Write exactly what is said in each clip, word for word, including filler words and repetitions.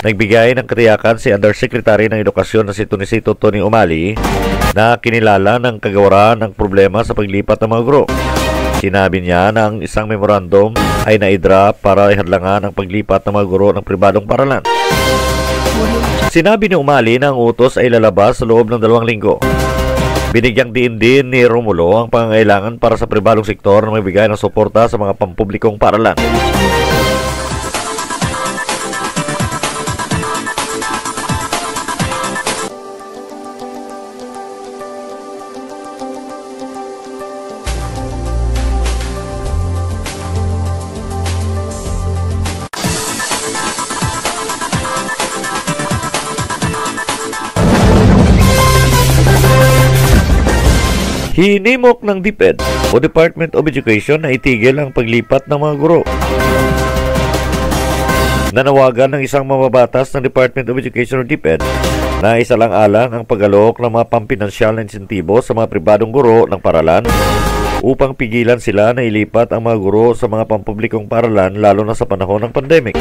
Nagbigay ng katiyakan si Undersecretary ng Edukasyon na si Tunisito Tony Umali na kinilala ng kagawaran ng problema sa paglipat ng mga guro. Sinabi niya na ang isang memorandum ay na-draft para ihadlangan ang paglipat ng mga guro ng pribadong paaralan. Sinabi ni Umali na ang utos ay lalabas sa loob ng dalawang linggo. Binigyang diin din ni Romulo ang pangangailangan para sa pribadong sektor na magbigay ng suporta sa mga pampublikong paaralan. Hinimok ng DepEd o Department of Education na itigil ang paglipat ng mga guro. Nanawagan ng isang mababatas ng Department of Education o DepEd na isalang-alang ang pag-alok ng mga pampinansyal na insentibo sa mga pribadong guro ng paaralan upang pigilan sila na ilipat ang mga guro sa mga pampublikong paaralan lalo na sa panahon ng pandemic.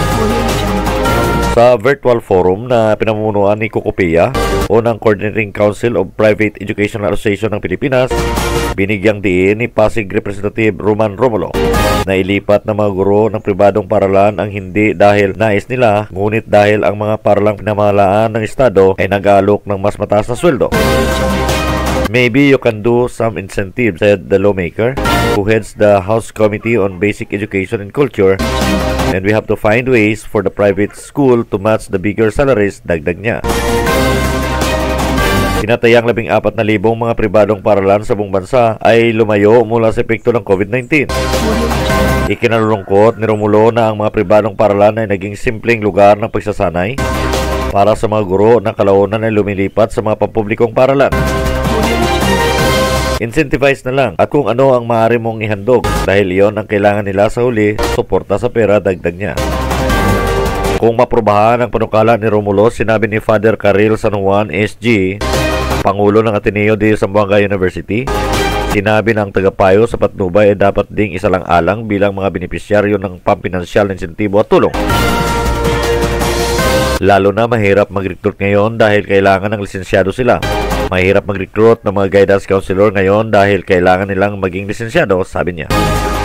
Sa virtual forum na pinamumunuan ni Kokopia o ng Coordinating Council of Private Educational Association ng Pilipinas, binigyang diin ni Pasig Representative Roman Romulo na ilipat ng mga guro ng pribadong paaralan ang hindi dahil nais nila, ngunit dahil ang mga paaralang pinamahalaan ng Estado ay nag-aalok ng mas mataas na sweldo. Maybe you can do some incentives, said the lawmaker who heads the House Committee on Basic Education and Culture, and we have to find ways for the private school to match the bigger salaries, dagdag niya. Tinatayang labing apat na libong mga pribadong paaralan sa buong bansa ay lumayo mula sa epekto ng COVID nineteen. Ikinalulungkot ni Romulo na ang mga pribadong paaralan ay naging simpleng lugar ng pagsasanay para sa mga guro na kalaunan ay lumilipat sa mga pampublikong paaralan. Incentivize na lang at kung ano ang maaari mong ihandog dahil iyon ang kailangan nila sa huli, suporta sa pera, dagdag niya. Kung maprobahan ang panukala ni Romulo, sinabi ni Father Carril San Juan S G, Pangulo ng Ateneo de Zamboanga University, sinabi ng tagapayo sa patnubay ay dapat ding isalang-alang bilang mga benepisyaryo ng pampinansyal na insentibo at tulong. Lalo na mahirap mag-recruit ngayon dahil kailangan ng lisensyado sila. Mahirap mag-recruit ng mga guidance counselor ngayon dahil kailangan nilang maging lisensyado, sabi niya.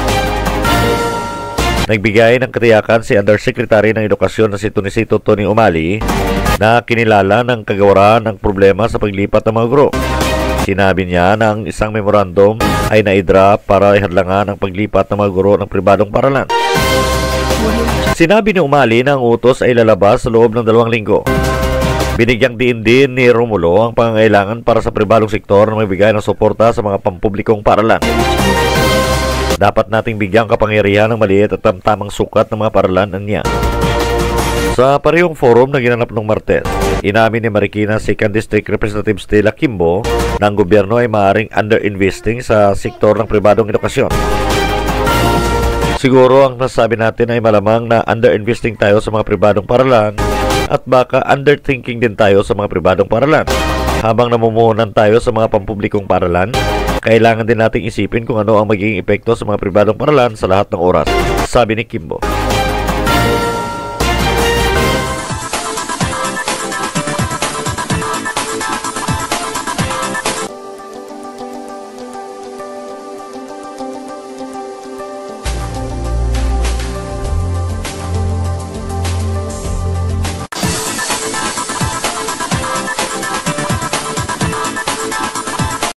Nagbigay ng katiyakan si Undersecretary ng Edukasyon na si Tunisito Tony Umali na kinilala ng kagawaran ng problema sa paglipat ng mga guro. Sinabi niya na ang isang memorandum ay na-draft para ihadlangan ang paglipat ng mga guro ng pribadong paaralan. Sinabi ni Umali na ang utos ay lalabas sa loob ng dalawang linggo. Binigyang diin din ni Romulo ang pangangailangan para sa pribadong sektor na magbigay ng suporta sa mga pampublikong paaralan. Dapat nating bigyang kapangyarihan ng maliit at tamtamang sukat ng mga paaralan niya. Sa parehong forum na ginanap noong Martes, inamin ni Marikina second District Representative Stella Kimbo na ang gobyerno ay maaaring under-investing sa sektor ng pribadong edukasyon. Siguro ang nasabi natin ay malamang na under-investing tayo sa mga pribadong paaralan at baka underthinking din tayo sa mga pribadong paaralan. Habang namumuhunan tayo sa mga pampublikong paaralan, kailangan din nating isipin kung ano ang magiging epekto sa mga pribadong paaralan sa lahat ng oras, sabi ni Kimbo.